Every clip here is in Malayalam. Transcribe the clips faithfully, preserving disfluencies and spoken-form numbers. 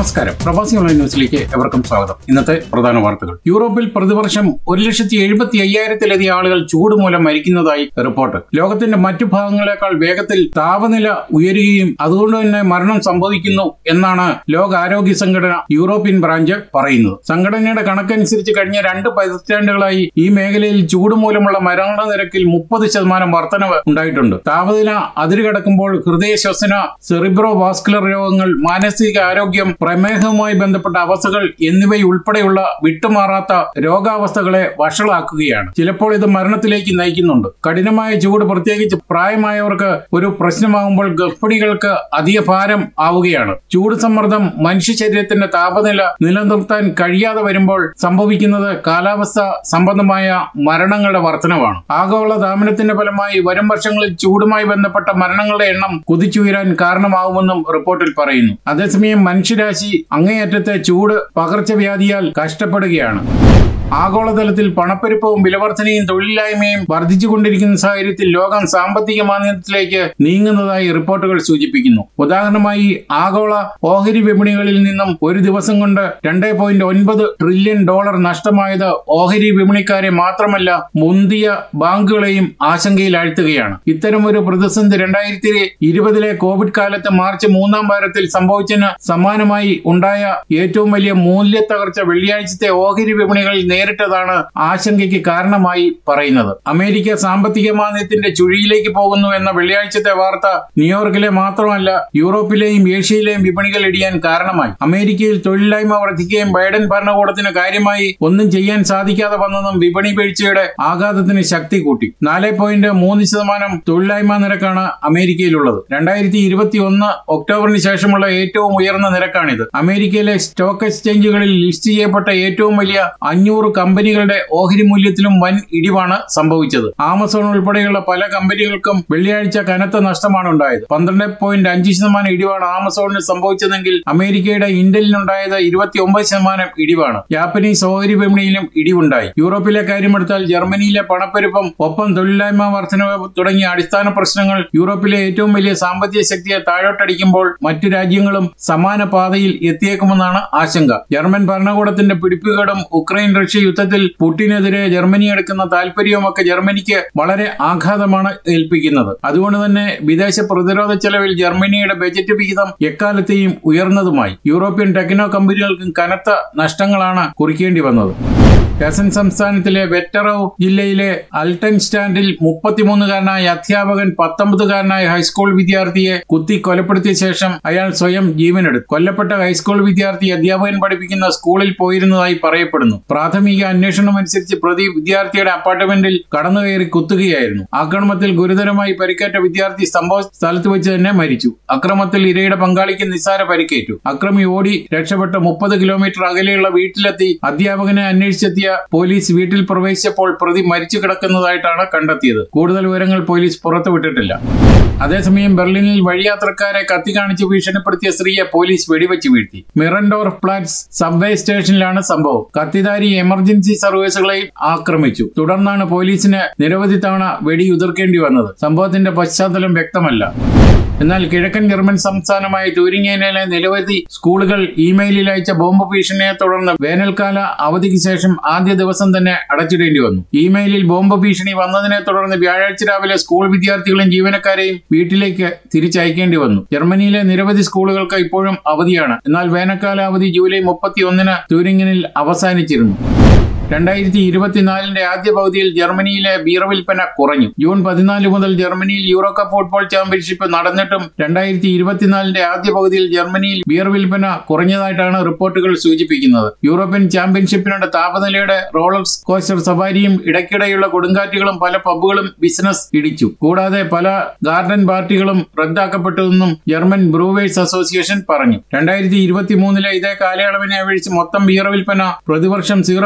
നമസ്കാരം. പ്രവാസി ഓൺലൈൻ ന്യൂസിലേക്ക് എവർക്കും സ്വാഗതം. ഇന്നത്തെ പ്രധാന വാർത്തകൾ. യൂറോപ്പിൽ പ്രതിവർഷം ഒരു ലക്ഷത്തി എഴുപത്തി അയ്യായിരത്തിലധികം ആളുകൾ ചൂട് മൂലം മരിക്കുന്നതായി റിപ്പോർട്ട്. ലോകത്തിന്റെ മറ്റു ഭാഗങ്ങളെക്കാൾ വേഗത്തിൽ താപനില ഉയരുകയും അതുകൊണ്ട് തന്നെ മരണം സംഭവിക്കുന്നു എന്നാണ് ലോകാരോഗ്യ സംഘടന യൂറോപ്യൻ ബ്രാഞ്ച് പറയുന്നത്. സംഘടനയുടെ കണക്കനുസരിച്ച് കഴിഞ്ഞ രണ്ട് പതിറ്റാണ്ടുകളായി ഈ മേഖലയിൽ ചൂട് മൂലമുള്ള മരണനിരക്കിൽ മുപ്പത് ശതമാനം വർധനവ് ഉണ്ടായിട്ടുണ്ട്. താപനില അതിരുകടക്കുമ്പോൾ ഹൃദയ, ശ്വസന, സെറിബ്രോ വാസ്കുലർ രോഗങ്ങൾ, മാനസിക ആരോഗ്യം, പ്രമേഹവുമായി ബന്ധപ്പെട്ട അവസ്ഥകൾ എന്നിവയുൾപ്പെടെയുള്ള വിട്ടുമാറാത്ത രോഗാവസ്ഥകളെ വഷളാക്കുകയാണ്. ചിലപ്പോൾ ഇത് മരണത്തിലേക്ക് നയിക്കുന്നുണ്ട്. കഠിനമായ ചൂട് പ്രത്യേകിച്ച് പ്രായമായവർക്ക് ഒരു പ്രശ്നമാകുമ്പോൾ ഗർഭിണികൾക്ക് അധിക ഭാരം ആവുകയാണ്. ചൂട് സമ്മർദ്ദം മനുഷ്യ ശരീരത്തിന്റെ താപനില നിലനിർത്താൻ കഴിയാതെ വരുമ്പോൾ സംഭവിക്കുന്നത് കാലാവസ്ഥ സംബന്ധമായ മരണങ്ങളുടെ വർധനവാണ്. ആഗോള താപനത്തിന്റെ ഫലമായി വരും വർഷങ്ങളിൽ ചൂടുമായി ബന്ധപ്പെട്ട മരണങ്ങളുടെ എണ്ണം കുതിച്ചുയരാൻ കാരണമാകുമെന്നും റിപ്പോർട്ടിൽ പറയുന്നു. അതേസമയം മനുഷ്യരാശി അങ്ങേയറ്റത്തെ ചൂട് പകർച്ചവ്യാധിയാൽ കഷ്ടപ്പെടുകയാണ്. ആഗോളതലത്തിൽ പണപ്പെരുപ്പവും വിലവർധനയും തൊഴിലില്ലായ്മയും വർദ്ധിച്ചുകൊണ്ടിരിക്കുന്ന സാഹചര്യത്തിൽ ലോകം സാമ്പത്തിക മാന്ദ്യത്തിലേക്ക് നീങ്ങുന്നതായി റിപ്പോർട്ടുകൾ സൂചിപ്പിക്കുന്നു. ഉദാഹരണമായി ആഗോള ഓഹരി വിപണികളിൽ നിന്നും ഒരു ദിവസം കൊണ്ട് രണ്ട് പോയിന്റ് ഒൻപത് ട്രില്യൺ ഡോളർ നഷ്ടമായത് ഓഹരി വിപണിക്കാരെ മാത്രമല്ല മുന്തിയ ബാങ്കുകളെയും ആശങ്കയിലാഴ്ത്തുകയാണ്. ഇത്തരമൊരു പ്രതിസന്ധി രണ്ടായിരത്തി ഇരുപതിലെ കോവിഡ് കാലത്ത് മാർച്ച് മൂന്നാം വാരത്തിൽ സംഭവിച്ചതിന് സമാനമായി ഉണ്ടായ ഏറ്റവും വലിയ മൂല്യത്തകർച്ച വെള്ളിയാഴ്ചത്തെ ഓഹരി വിപണികളിൽ നേരിട്ടതാണ് ആശങ്കയ്ക്ക് കാരണമായി പറയുന്നത്. അമേരിക്ക സാമ്പത്തിക മാന്ദ്യത്തിന്റെ ചുഴിയിലേക്ക് പോകുന്നു എന്ന വെള്ളിയാഴ്ചത്തെ വാർത്ത ന്യൂയോർക്കിലെ മാത്രമല്ല യൂറോപ്പിലെയും ഏഷ്യയിലെയും വിപണികൾ ഇടിയാൻ കാരണമായി. അമേരിക്കയിൽ തൊഴിലില്ലായ്മ വർദ്ധിക്കുകയും ബൈഡൻ ഭരണകൂടത്തിന് കാര്യമായി ഒന്നും ചെയ്യാൻ സാധിക്കാതെ വന്നതും വിപണി വീഴ്ചയുടെ ആഘാതത്തിന് ശക്തി കൂട്ടി. നാല് പോയിന്റ് മൂന്ന് ശതമാനം തൊഴിലില്ലായ്മ നിരക്കാണ് അമേരിക്കയിലുള്ളത്. രണ്ടായിരത്തി ഇരുപത്തി ഒന്ന് ഒക്ടോബറിന് ശേഷമുള്ള ഏറ്റവും ഉയർന്ന നിരക്കാണിത്. അമേരിക്കയിലെ സ്റ്റോക്ക് എക്സ്ചേഞ്ചുകളിൽ ലിസ്റ്റ് ചെയ്യപ്പെട്ട ഏറ്റവും വലിയ അഞ്ഞൂറ് കമ്പനികളുടെ ഓഹരി മൂല്യത്തിലും വൻ ഇടിവാണ് സംഭവിച്ചത്. ആമസോൺ ഉൾപ്പെടെയുള്ള പല കമ്പനികൾക്കും വെള്ളിയാഴ്ച കനത്ത നഷ്ടമാണ് ഉണ്ടായത്. പന്ത്രണ്ട് പോയിന്റ് അഞ്ച് ശതമാനം ഇടിവാണ് ആമസോണിന് സംഭവിച്ചതെങ്കിൽ അമേരിക്കയുടെ ഇന്റലിനുണ്ടായത് ഇരുപത്തി ഒമ്പത് ശതമാനം ഇടിവാണ്. ജാപ്പനീസ് ഓഹരി വിപണിയിലും ഇടിവുണ്ടായി. യൂറോപ്പിലെ കാര്യമെടുത്താൽ ജർമ്മനിയിലെ പണപ്പെരുപ്പം, ഒപ്പം തൊഴിലില്ലായ്മ വർധനവ് തുടങ്ങിയ അടിസ്ഥാന പ്രശ്നങ്ങൾ യൂറോപ്പിലെ ഏറ്റവും വലിയ സാമ്പത്തിക ശക്തിയെ താഴോട്ടടിക്കുമ്പോൾ മറ്റു രാജ്യങ്ങളും സമാന പാതയിൽ എത്തിയേക്കുമെന്നാണ് ആശങ്ക. ജർമ്മൻ ഭരണകൂടത്തിന്റെ പിടിപ്പുകേടും ഉക്രൈൻ റഷ്യ യുദ്ധത്തിൽ പുടിനെതിരെ ജർമ്മനി എടുക്കുന്ന താൽപര്യവുമൊക്കെ ജർമ്മനിക്ക് വളരെ ആഘാതമാണ് ഏൽപ്പിക്കുന്നത്. അതുകൊണ്ട് തന്നെ വിദേശ പ്രതിരോധ ചെലവിൽ ജർമ്മനിയുടെ ബജറ്റ് വിഹിതം എക്കാലത്തെയും ഉയർന്നതുമായി. യൂറോപ്യൻ ടെക്നോ കമ്പനികൾക്കും കനത്ത നഷ്ടങ്ങളാണ് കുറിക്കേണ്ടി വന്നത്. ഹെസൻ സംസ്ഥാനത്തിലെ വെറ്ററോ ജില്ലയിലെ അൽട്ടൻ സ്റ്റാൻഡിൽ മുപ്പത്തിമൂന്നുകാരനായ അധ്യാപകൻ പത്തൊമ്പതുകാരനായ ഹൈസ്കൂൾ വിദ്യാർത്ഥിയെ കുത്തി കൊലപ്പെടുത്തിയ ശേഷം അയാൾ സ്വയം ജീവനെടുത്തു. കൊല്ലപ്പെട്ട ഹൈസ്കൂൾ വിദ്യാർത്ഥി അധ്യാപകൻ പഠിപ്പിക്കുന്ന സ്കൂളിൽ പോയിരുന്നതായി പറയപ്പെടുന്നു. പ്രാഥമിക അന്വേഷണമനുസരിച്ച് പ്രതി വിദ്യാർത്ഥിയുടെ അപ്പാർട്ട്മെന്റിൽ കടന്നുകയറി കുത്തുകയായിരുന്നു. ആക്രമണത്തിൽ ഗുരുതരമായി പരിക്കേറ്റ വിദ്യാർത്ഥി സംഭവ സ്ഥലത്ത് വെച്ച് തന്നെ മരിച്ചു. അക്രമത്തിൽ ഇരയുടെ പങ്കാളിക്ക് നിസ്സാര പരിക്കേറ്റു. അക്രമി ഓടി രക്ഷപ്പെട്ട് മുപ്പത് കിലോമീറ്റർ അകലെയുള്ള വീട്ടിലെത്തി അധ്യാപകനെ അന്വേഷിച്ചെത്തിയ പോലീസ് വീട്ടിൽ പ്രവേശിച്ചപ്പോൾ പ്രതി മരിച്ചു കിടക്കുന്നതായിട്ടാണ് കണ്ടെത്തിയത്. കൂടുതൽ വിവരങ്ങൾ പോലീസ് പുറത്തുവിട്ടിട്ടില്ല. അതേസമയം ബെർലിനിൽ വഴിയാത്രക്കാരെ കത്തി കാണിച്ച് ഭീഷണിപ്പെടുത്തിയ സ്ത്രീയെ പോലീസ് വെടിവെച്ച് വീഴ്ത്തി. മിറൻഡോർഫ് പ്ലാറ്റ്സ് സബ്വേ സ്റ്റേഷനിലാണ് സംഭവം. കത്തിധാരി എമർജൻസി സർവീസുകളെയും ആക്രമിച്ചു. തുടർന്നാണ് പോലീസിന് നിരവധി തവണ വെടിയുതിർക്കേണ്ടി വന്നത്. സംഭവത്തിന്റെ പശ്ചാത്തലം വ്യക്തമല്ല. എന്നാൽ കിഴക്കൻ ജർമ്മൻ സംസ്ഥാനമായ ട്യൂരിംഗനിലെ നിരവധി സ്കൂളുകൾ ഇമെയിലിൽ അയച്ച ബോംബ് ഭീഷണിയെ തുടർന്ന് വേനൽക്കാല അവധിക്ക് ശേഷം ആദ്യ ദിവസം തന്നെ അടച്ചിടേണ്ടി വന്നു. ഇമെയിലിൽ ബോംബ് ഭീഷണി വന്നതിനെ തുടർന്ന് വ്യാഴാഴ്ച രാവിലെ സ്കൂൾ വിദ്യാർത്ഥികളെയും ജീവനക്കാരെയും വീട്ടിലേക്ക് തിരിച്ചയക്കേണ്ടി വന്നു. ജർമ്മനിയിലെ നിരവധി സ്കൂളുകൾക്ക് ഇപ്പോഴും അവധിയാണ്. എന്നാൽ വേനൽക്കാല അവധി ജൂലൈ മുപ്പത്തി ഒന്നിന് ട്യൂരിംഗനിൽ അവസാനിച്ചിരുന്നു. രണ്ടായിരത്തി ഇരുപത്തിനാലിന്റെ ആദ്യ പകുതിയിൽ ജർമ്മനിയിലെ ബിയർ വിൽപ്പന കുറഞ്ഞു. ജൂൺ പതിനാല് മുതൽ ജർമ്മനിയിൽ യൂറോ കപ്പ് ഫുട്ബോൾ ചാമ്പ്യൻഷിപ്പ് നടന്നിട്ടും രണ്ടായിരത്തി ഇരുപത്തിനാലിന്റെ ആദ്യ പകുതിയിൽ ജർമ്മനിയിൽ ബിയർ വിൽപ്പന കുറഞ്ഞതായിട്ടാണ് റിപ്പോർട്ടുകൾ സൂചിപ്പിക്കുന്നത്. യൂറോപ്യൻ ചാമ്പ്യൻഷിപ്പിനുള്ള താപനിലയുടെ റോളർ കോസ്റ്റർ സവാരിയും ഇടയ്ക്കിടെയുള്ള കൊടുങ്കാറ്റുകളും പല പബ്ബുകളും ബിസിനസ് ഇടിച്ചു. കൂടാതെ പല ഗാർഡൻ പാർട്ടികളും റദ്ദാക്കപ്പെട്ടുവെന്നും ജർമ്മൻ ബ്രൂവേഴ്സ് അസോസിയേഷൻ പറഞ്ഞു. രണ്ടായിരത്തി ഇരുപത്തി മൂന്നിലെ ഇതേ കാലയളവിനെ അപേക്ഷിച്ച് മൊത്തം ബിയർ വിൽപ്പന പ്രതിവർഷം സീറോ പോയിന്റ്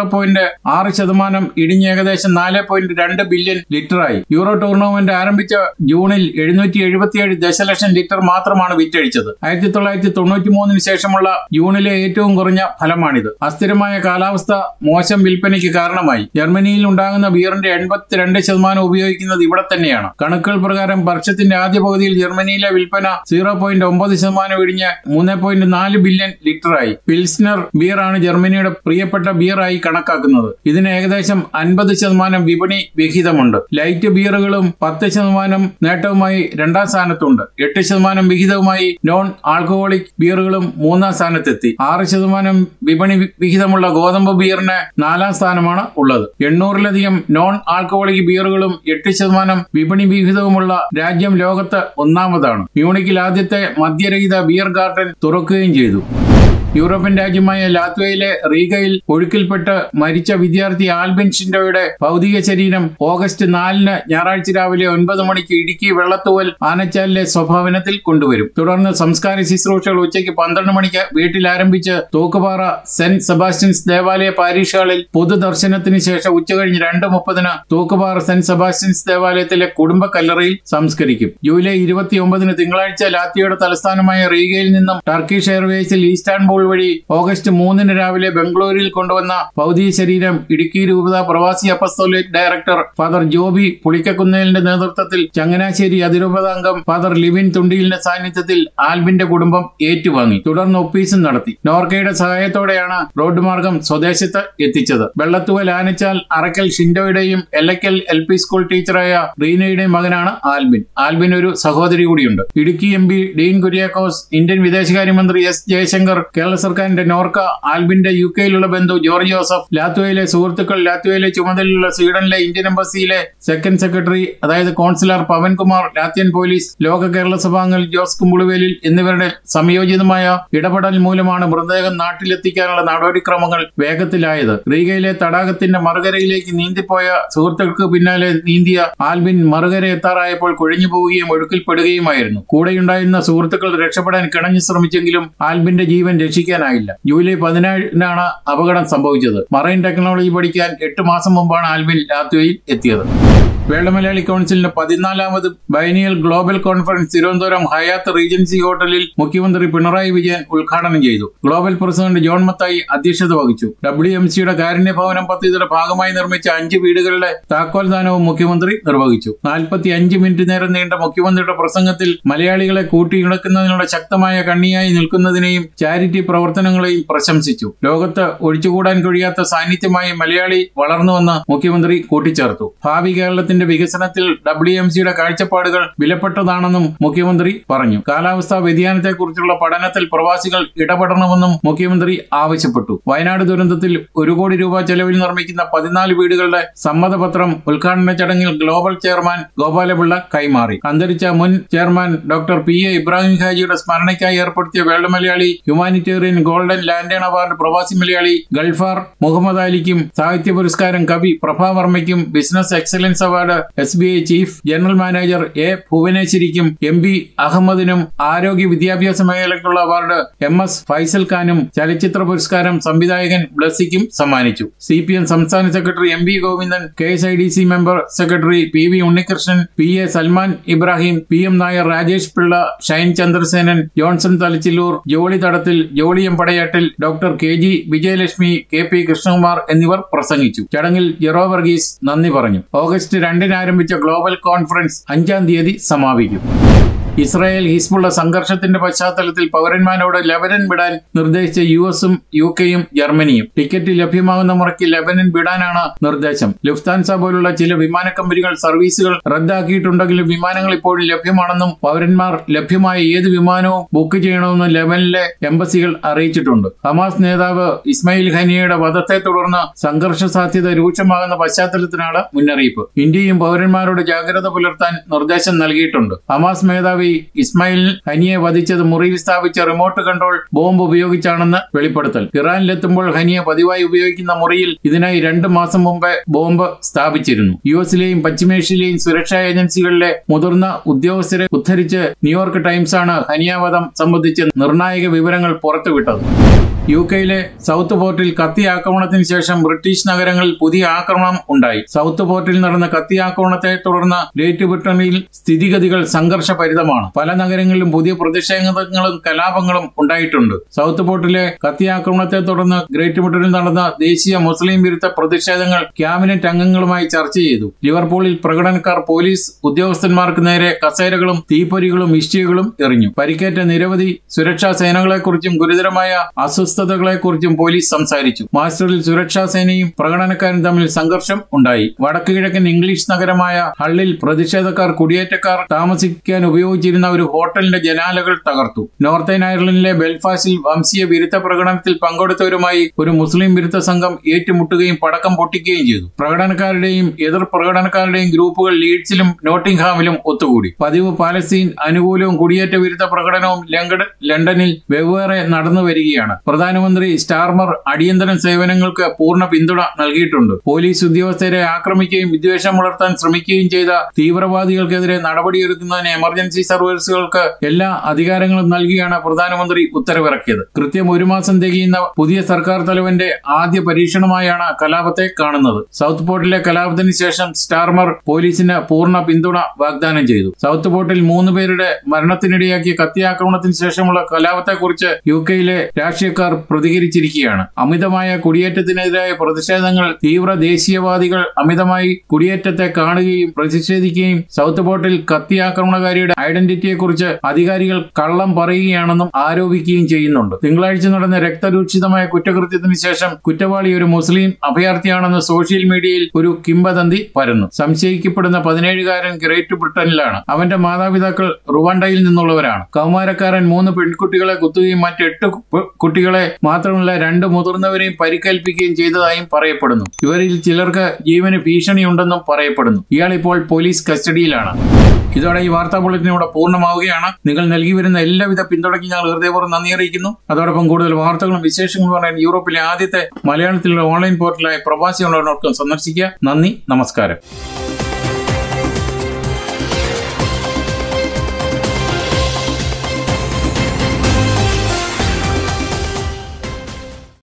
ആറ് ശതമാനം ഇടിഞ്ഞ് ഏകദേശം നാല് പോയിന്റ് രണ്ട് ബില്യൺ ലിറ്ററായി. യൂറോ ടൂർണമെന്റ് ആരംഭിച്ച ജൂണിൽ എഴുന്നൂറ്റി എഴുപത്തിയേഴ് ദശലക്ഷം ലിറ്റർ മാത്രമാണ് വിറ്റഴിച്ചത്. ആയിരത്തി തൊള്ളായിരത്തി തൊണ്ണൂറ്റി മൂന്നിന് ശേഷമുള്ള ജൂണിലെ ഏറ്റവും കുറഞ്ഞ ഫലമാണിത്. അസ്ഥിരമായ കാലാവസ്ഥ മോശം വിൽപ്പനയ്ക്ക് കാരണമായി. ജർമ്മനിയിൽ ഉണ്ടാകുന്ന ബിയറിന്റെ എൺപത്തിരണ്ട് ശതമാനം ഉപയോഗിക്കുന്നത് ഇവിടെ തന്നെയാണ്. കണക്കുകൾ പ്രകാരം വർഷത്തിന്റെ ആദ്യ പകുതിയിൽ ജർമ്മനിയിലെ വിൽപ്പന സീറോ പോയിന്റ് ഒമ്പത് ശതമാനം ഇടിഞ്ഞ് മൂന്ന് പോയിന്റ് നാല് ബില്യൺ ലിറ്ററായി. പിൽസ്നർ ബിയറാണ് ജർമ്മനിയുടെ പ്രിയപ്പെട്ട ബിയറായി കണക്കാക്കുന്നത്. ഇതിന് ഏകദേശം അൻപത് ശതമാനം വിപണി വിഹിതമുണ്ട്. ലൈറ്റ് ബിയറുകളും പത്ത് ശതമാനം നേട്ടവുമായി രണ്ടാം സ്ഥാനത്തുണ്ട്. എട്ട് ശതമാനം വിഹിതവുമായി നോൺ ആൽക്കഹോളിക് ബിയറുകളും മൂന്നാം സ്ഥാനത്തെത്തി. ആറ് ശതമാനം വിപണി വിഹിതമുള്ള ഗോതമ്പ് ബിയറിന് നാലാം സ്ഥാനമാണ് ഉള്ളത്. എണ്ണൂറിലധികം നോൺ ആൽക്കഹോളിക് ബിയറുകളും എട്ട് ശതമാനം വിപണി വിഹിതവുമുള്ള രാജ്യം ലോകത്ത് ഒന്നാമതാണ്. മ്യൂണിക്കിൽ ആദ്യത്തെ മദ്യരഹിത ബിയർ ഗാർഡൻ തുറക്കുകയും ചെയ്തു. യൂറോപ്യൻ രാജ്യമായ ലാത്വിയയിലെ റീഗയിൽ ഒഴുക്കിൽപ്പെട്ട് മരിച്ച വിദ്യാർത്ഥി ആൽബിൻ ഷിൻഡോയുടെ ഭൗതിക ശരീരം ഓഗസ്റ്റ് നാലിന് ഞായറാഴ്ച രാവിലെ ഒൻപത് മണിക്ക് ഇടുക്കി വെള്ളത്തൂവൽ ആനച്ചാലിലെ സ്വഭവനത്തിൽ കൊണ്ടുവരും. തുടർന്ന് സംസ്കാര ശുശ്രൂഷകൾ ഉച്ചയ്ക്ക് പന്ത്രണ്ട് മണിക്ക് വീട്ടിൽ ആരംഭിച്ച് തൂക്കുപാറ സെന്റ് സെബാസ്റ്റ്യൻസ് ദേവാലയ പാരീഷ് ഹാളിൽ പൊതുദർശനത്തിന് ശേഷം ഉച്ചകഴിഞ്ഞ് രണ്ട് മുപ്പതിന് തൂക്കുപാറ സെന്റ് സെബാസ്റ്റ്യൻസ് ദേവാലയത്തിലെ കുടുംബ കല്ലറയിൽ സംസ്കരിക്കും. ജൂലൈ ഇരുപത്തിയൊമ്പതിന് തിങ്കളാഴ്ച ലാത്വിയയുടെ തലസ്ഥാനമായ റീഗയിൽ നിന്നും ടർക്കിഷ് എയർവേസിൽ ഈസ്റ്റാൻബുൾ വഴി ഓഗസ്റ്റ് മൂന്നിന് രാവിലെ ബംഗളൂരുവിൽ കൊണ്ടുവന്ന ഭൗതിക ശരീരം ഇടുക്കി രൂപത പ്രവാസി അപ്പസ്തോലിക് ഡയറക്ടർ ഫാദർ ജോബി പുളിക്കക്കുന്നേലിന്റെ നേതൃത്വത്തിൽ ചങ്ങനാശ്ശേരി അതിരൂപത അംഗം ഫാദർ ലിവിൻ തുണ്ടിയിലിന്റെ സാന്നിധ്യത്തിൽ ആൽബിന്റെ കുടുംബം ഏറ്റുവാങ്ങി. തുടർന്ന് ഒപ്പീസും നടത്തി. നോർക്കയുടെ സഹായത്തോടെയാണ് റോഡ് മാർഗം സ്വദേശത്ത് എത്തിച്ചത്. വെള്ളത്തൂവൽ ആനച്ചാൽ അറക്കൽ ഷിൻഡോയുടെയും എല്ലക്കൽ എൽ പി സ്കൂൾ ടീച്ചറായ റീനയുടെയും മകനാണ് ആൽബിൻ. ആൽബിൻ ഒരു സഹോദരി കൂടിയുണ്ട്. Idukki M P Dean Kuriakose, Indian വിദേശകാര്യമന്ത്രി എസ് ജയശങ്കർ, കേരള സർക്കാരിന്റെ നോർക്ക, ആൽബിന്റെ യു കെയിലുള്ള ബന്ധു ജോർജ് ജോസഫ്, ലാത്വിയയിലെ സുഹൃത്തുക്കൾ, ലാത്വിയയിലെ ചുമതലയുള്ള സ്വീഡനിലെ ഇന്ത്യൻ എംബസിയിലെ സെക്കൻഡ് സെക്രട്ടറി അതായത് കോൺസുലർ പവൻകുമാർ, ലാത്വിയൻ പോലീസ്, ലോക കേരള സഭാംഗങ്ങൾ ജോസ് കുമ്പുളുവേലിൽ എന്നിവരുടെ സംയോജിതമായ ഇടപെടൽ മൂലമാണ് മൃതദേഹം നാട്ടിലെത്തിക്കാനുള്ള നടപടിക്രമങ്ങൾ വേഗത്തിലായത്. റീഗയിലെ തടാകത്തിന്റെ മറുകരയിലേക്ക് നീന്തിപ്പോയ സുഹൃത്തുക്കൾക്ക് പിന്നാലെ നീന്തിയ ആൽബിൻ മറുകര എത്താറായപ്പോൾ കുഴഞ്ഞു പോവുകയും ഒഴുക്കിൽപ്പെടുകയുമായിരുന്നു. കൂടെയുണ്ടായിരുന്ന സുഹൃത്തുക്കൾ രക്ഷപ്പെടാൻ കിണഞ്ഞു ശ്രമിച്ചെങ്കിലും ആൽബിന്റെ ജീവൻ രക്ഷിക്കാനായില്ല. ജൂലൈ പതിനേഴിനാണ് അപകടം സംഭവിച്ചത്. മറൈൻ ടെക്നോളജി പഠിക്കാൻ എട്ട് മാസം മുമ്പാണ് ആൽബിൻ ലാത്വിയയിൽ എത്തിയത്. വേൾഡ് മലയാളി കൌൺസിലിന്റെ പതിനാലാമത് biennial global conference Thiruvananthapuram Hyatt Regency ഹോട്ടലിൽ മുഖ്യമന്ത്രി പിണറായി വിജയൻ ഉദ്ഘാടനം ചെയ്തു. ഗ്ലോബൽ പ്രസിഡന്റ് ജോൺ മത്തായി അധ്യക്ഷത വഹിച്ചു. ഡബ്ല്യു എം സിയുടെ കാരുണ്യ ഭവനം പദ്ധതിയുടെ ഭാഗമായി നിർമ്മിച്ച അഞ്ച് വീടുകളുടെ താക്കോൽദാനവും മുഖ്യമന്ത്രി നിർവഹിച്ചു. നാൽപ്പത്തി അഞ്ച് മിനിറ്റ് നേരം നീണ്ട മുഖ്യമന്ത്രിയുടെ പ്രസംഗത്തിൽ മലയാളികളെ കൂട്ടിയിണക്കുന്നതിനുള്ള ശക്തമായ കണ്ണിയായി നിൽക്കുന്നതിനെയും ചാരിറ്റി പ്രവർത്തനങ്ങളെയും പ്രശംസിച്ചു. ലോകത്ത് ഒഴിച്ചുകൂടാൻ കഴിയാത്ത സാന്നിധ്യമായി മലയാളി വളർന്നുവെന്ന് മുഖ്യമന്ത്രി കൂട്ടിച്ചേർത്തു. ഭാവി കേരളത്തിന്റെ വികസനത്തിൽ ഡബ്ല്യു എം സിയുടെ കാഴ്ചപ്പാടുകൾ വിലപ്പെട്ടതാണെന്നും മുഖ്യമന്ത്രി പറഞ്ഞു. കാലാവസ്ഥാ വ്യതിയാനത്തെക്കുറിച്ചുള്ള പഠനത്തിൽ പ്രവാസികൾ ഇടപെടണമെന്നും മുഖ്യമന്ത്രി ആവശ്യപ്പെട്ടു. വയനാട് ദുരന്തത്തിൽ ഒരു കോടി രൂപ ചെലവിൽ നിർമ്മിക്കുന്ന പതിനാല് വീടുകളുടെ സമ്മതപത്രം ഉദ്ഘാടന ചടങ്ങിൽ ഗ്ലോബൽ ചെയർമാൻ ഗോപാലപിള്ള കൈമാറി. അന്തരിച്ച മുൻ chairman doctor P A Ibrahim ഹാജിയുടെ സ്മരണയ്ക്കായി ഏർപ്പെടുത്തിയ world Malayali humanitarian golden lantern award പ്രവാസി മലയാളി ഗൾഫാർ മുഹമ്മദ് അലിക്കും, സാഹിത്യ പുരസ്കാരം കവി പ്രഭാവർമ്മയ്ക്കും, business excellence award S B I chief general manager A ഭുവനേശ്വരിക്കും, എം പി അഹമ്മദിനും, ആരോഗ്യ വിദ്യാഭ്യാസ മേഖലയ്ക്കുള്ള അവാർഡ് എം എസ് ഫൈസൽ ഖാനും, ചലച്ചിത്ര പുരസ്കാരം സംവിധായകൻ ബ്ലസ്സിക്കും സമ്മാനിച്ചു. സി പി എം സംസ്ഥാന secretary M V Govindan, K S I D C member secretary P V Unnikrishnan, P A Salman Ibrahim, P M Nair, Rajesh Pillai, Shine Chandrasenan, Johnson Thalachillur, Jolly Thadathil, Jolly M Padayattil, doctor K G Vijayalakshmi, K P Krishnakumar എന്നിവർ പ്രസംഗിച്ചു. ചടങ്ങിൽ ജെറോ വർഗീസ് നന്ദി പറഞ്ഞു. ഓഗസ്റ്റ് രണ്ടിന് ആരംഭിച്ച ഗ്ലോബൽ കോൺഫറൻസ് അഞ്ചാം തീയതി സമാപിക്കും. ഇസ്രായേൽ ഹിസ്ബുള്ള സംഘർഷത്തിന്റെ പശ്ചാത്തലത്തിൽ പൗരന്മാരോട് ലെബനൻ വിടാൻ നിർദ്ദേശിച്ച യു എസും യു കെയും ജർമ്മനിയും. ടിക്കറ്റ് ലഭ്യമാകുന്ന മുറയ്ക്ക് ലെബനൻ വിടാനാണ് നിർദ്ദേശം. ലുഫ്താൻസ പോലുള്ള ചില വിമാന കമ്പനികൾ സർവീസുകൾ റദ്ദാക്കിയിട്ടുണ്ടെങ്കിലും വിമാനങ്ങൾ ഇപ്പോഴും ലഭ്യമാണെന്നും പൗരന്മാർ ലഭ്യമായ ഏത് വിമാനവും ബുക്ക് ചെയ്യണമെന്നും ലെബനനിലെ എംബസികൾ അറിയിച്ചിട്ടുണ്ട്. ഹമാസ് നേതാവ് ഇസ്മായിൽ ഹനിയയുടെ വധത്തെ തുടർന്ന് സംഘർഷ സാധ്യത രൂക്ഷമാകുന്ന പശ്ചാത്തലത്തിനാണ് മുന്നറിയിപ്പ്. ഇന്ത്യയും പൗരന്മാരോട് ജാഗ്രത പുലർത്താൻ നിർദ്ദേശം നൽകിയിട്ടുണ്ട്. ഹമാസ് മേധാവി ഇസ്മായിൽ ഹനിയെ വധിച്ചത് മുറിയിൽ സ്ഥാപിച്ച റിമോട്ട് കൺട്രോൾ ബോംബ് ഉപയോഗിച്ചാണെന്ന് വെളിപ്പെടുത്തൽ. ഇറാനിലെത്തുമ്പോൾ ഹനിയെ പതിവായി ഉപയോഗിക്കുന്ന മുറിയിൽ ഇതിനായി രണ്ട് മാസം മുമ്പ് ബോംബ് സ്ഥാപിച്ചിരുന്നു. യു എസിലെയും പശ്ചിമേഷ്യയിലെയും സുരക്ഷാ ഏജൻസികളിലെ മുതിർന്ന ഉദ്യോഗസ്ഥരെ ഉദ്ധരിച്ച് ന്യൂയോർക്ക് ടൈംസാണ് ഹനിയ വധം സംബന്ധിച്ച് നിർണായക വിവരങ്ങൾ പുറത്തുവിട്ടത്. യു കെയിലെ സൗത്ത് പോർട്ടിൽ കത്തി ആക്രമണത്തിന് ശേഷം ബ്രിട്ടീഷ് നഗരങ്ങളിൽ പുതിയ ആക്രമണം ഉണ്ടായി. സൗത്ത് പോർട്ടിൽ നടന്ന കത്തി ആക്രമണത്തെ തുടർന്ന് ഗ്രേറ്റ് ബ്രിട്ടനിൽ സ്ഥിതിഗതികൾ സംഘർഷഭരിതമാണ്. പല നഗരങ്ങളിലും പുതിയ പ്രതിഷേധങ്ങളും കലാപങ്ങളും ഉണ്ടായിട്ടുണ്ട്. സൗത്ത് പോർട്ടിലെ കത്തി ആക്രമണത്തെ തുടർന്ന് ഗ്രേറ്റ് ബ്രിട്ടനിൽ നടന്ന ദേശീയ മുസ്ലിം വിരുദ്ധ പ്രതിഷേധങ്ങൾ ക്യാബിനറ്റ് അംഗങ്ങളുമായി ചർച്ച ചെയ്തു. ലിവർപൂളിൽ പ്രകടനക്കാർ പോലീസ് ഉദ്യോഗസ്ഥന്മാർക്ക് നേരെ കസേരകളും തീപ്പൊരികളും ഇഷ്ടികകളും എറിഞ്ഞു. പരിക്കേറ്റ നിരവധി സുരക്ഷാ സേനകളെക്കുറിച്ചും ഗുരുതരമായ അസ്വസ്ഥതകളെക്കുറിച്ചും പോലീസ് സംസാരിച്ചു. മാസ്റ്ററിൽ സുരക്ഷാ സേനയും പ്രകടനക്കാരും തമ്മിൽ സംഘർഷം ഉണ്ടായി. വടക്ക് കിഴക്കൻ ഇംഗ്ലീഷ് നഗരമായ ഹള്ളിൽ പ്രതിഷേധക്കാർ കുടിയേറ്റക്കാർ താമസിക്കാൻ ഉപയോഗിച്ചിരുന്ന ഒരു ഹോട്ടലിന്റെ ജനാലകൾ തകർത്തു. നോർത്തേൺ അയർലൻഡിലെ ബെൽഫാസ്റ്റിൽ വംശീയ വിരുദ്ധ പ്രകടനത്തിൽ പങ്കെടുത്തവരുമായി ഒരു മുസ്ലിം വിരുദ്ധ സംഘം ഏറ്റുമുട്ടുകയും പടക്കം പൊട്ടിക്കുകയും ചെയ്തു. പ്രകടനക്കാരുടെയും എതിർ പ്രകടനക്കാരുടെയും ഗ്രൂപ്പുകൾ ലീഡ്സിലും നോട്ടിംഗ്ഹാമിലും ഒത്തുകൂടി. പതിവ് പാലസ്തീൻ അനുകൂലവും കുടിയേറ്റ വിരുദ്ധ പ്രകടനവും ലണ്ടനിൽ വെവ്വേറെ നടന്നു വരികയാണ്. പ്രധാനമന്ത്രി സ്റ്റാർമർ അടിയന്തര സേവനങ്ങൾക്ക് പൂർണ്ണ പിന്തുണ നൽകിയിട്ടുണ്ട്. പോലീസ് ഉദ്യോഗസ്ഥരെ ആക്രമിക്കുകയും വിദ്വേഷം വളർത്താൻ ശ്രമിക്കുകയും ചെയ്ത തീവ്രവാദികൾക്കെതിരെ നടപടിയെടുക്കുന്നതിന് എമർജൻസി സർവീസുകൾക്ക് എല്ലാ അധികാരങ്ങളും നൽകിയാണ് പ്രധാനമന്ത്രി ഉത്തരവിറക്കിയത്. കൃത്യം ഒരു മാസം തികയുന്ന പുതിയ സർക്കാർ തലവന്റെ ആദ്യ പരീക്ഷണമായാണ് കലാപത്തെ കാണുന്നത്. സൗത്ത് പോർട്ടിലെ കലാപത്തിന് ശേഷം സ്റ്റാർമർ പോലീസിന് പൂർണ്ണ പിന്തുണ വാഗ്ദാനം ചെയ്തു. സൗത്ത് പോർട്ടിൽ മൂന്ന് പേരുടെ മരണത്തിനിടയാക്കിയ കത്തിയാക്രമണത്തിന് ശേഷമുള്ള കലാപത്തെക്കുറിച്ച് യു കെയിലെ രാഷ്ട്രീയക്കാർ പ്രതികരിച്ചിരിക്കുകയാണ്. അമിതമായ കുടിയേറ്റത്തിനെതിരായ പ്രതിഷേധങ്ങൾ തീവ്ര ദേശീയവാദികൾ അമിതമായി കുടിയേറ്റത്തെ കാണുകയും പ്രതിഷേധിക്കുകയും സൗത്ത് പോർട്ടിൽ കത്തിയാക്രമണകാരിയുടെ ഐഡന്റിറ്റിയെക്കുറിച്ച് അധികാരികൾ കള്ളം പറയുകയാണെന്നും ആരോപിക്കുകയും ചെയ്യുന്നുണ്ട്. തിങ്കളാഴ്ച നടന്ന രക്തരൂക്ഷിതമായ കുറ്റകൃത്യത്തിന് ശേഷം കുറ്റവാളി ഒരു മുസ്ലിം അഭയാർത്ഥിയാണെന്ന് സോഷ്യൽ മീഡിയയിൽ ഒരു കിംവദന്തി പരന്നു. സംശയിക്കപ്പെടുന്ന പതിനേഴുകാരൻ ഗ്രേറ്റ് ബ്രിട്ടനിലാണ്. അവന്റെ മാതാപിതാക്കൾ റുവാണ്ടയിൽ നിന്നുള്ളവരാണ്. കൗമാരക്കാരൻ മൂന്ന് പെൺകുട്ടികളെ കുത്തുകയും മറ്റെട്ട് കുട്ടികളെ മാത്രമല്ല രണ്ട് മുതിർന്നവരെയും പരിക്കേൽപ്പിക്കുകയും ചെയ്തതായും പറയപ്പെടുന്നു. ഇവരിൽ ചിലർക്ക് ജീവന് ഭീഷണിയുണ്ടെന്നും പറയപ്പെടുന്നു. ഇയാൾ ഇപ്പോൾ പോലീസ് കസ്റ്റഡിയിലാണ്. ഇതോടെ ഈ വാർത്താ ബുള്ളറ്റിനൂടെ പൂർണ്ണമാവുകയാണ്. നിങ്ങൾ നൽകി വരുന്ന എല്ലാവിധ പിന്തുണയ്ക്ക് ഞങ്ങൾ ഹൃദയപൂർവ്വം നന്ദി അറിയിക്കുന്നു. അതോടൊപ്പം കൂടുതൽ വാർത്തകളും വിശേഷങ്ങളും പറയാൻ യൂറോപ്പിലെ ആദ്യത്തെ മലയാളത്തിലുള്ള ഓൺലൈൻ പോർട്ടലായ പ്രവാസി ഓൺലൈൻ ഡോട്ട് കോം സന്ദർശിക്കുക. നന്ദി, നമസ്കാരം.